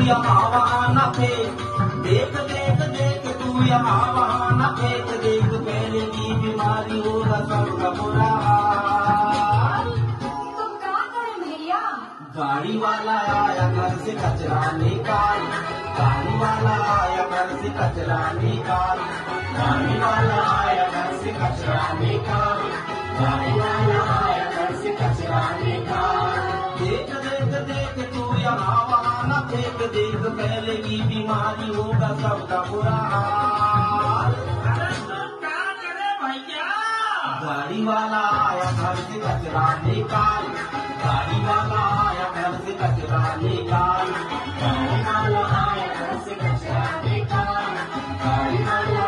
यहाँ वहाँ न फेंक, देख देख देख तू यहाँ वहाँ न फेंक, देख फैलेगी बीमारी होगा सबका बुरा हाल। तो क्या करें भैया? गाड़ी वाला आया घर से कचरा निकाल, गाड़ी वाला आया घर से कचरा निकाल, गाड़ी वाला आया घर से कचरा निकाल, गाड़ी वाला आया घर से कचरा निकाल। देख देख देख तू यहाँ वहाँ न फेंक, देख फैलेगी बीमारी होगा सबका बुरा हाल। अरे तो क्या करे भैया? गाड़ी वाला आया घर से कचरा निकाल, गाड़ी वाला आया घर से कचरा निकाल, गाड़ी वाला आया घर से कचरा निकाल, गाड़ी वाला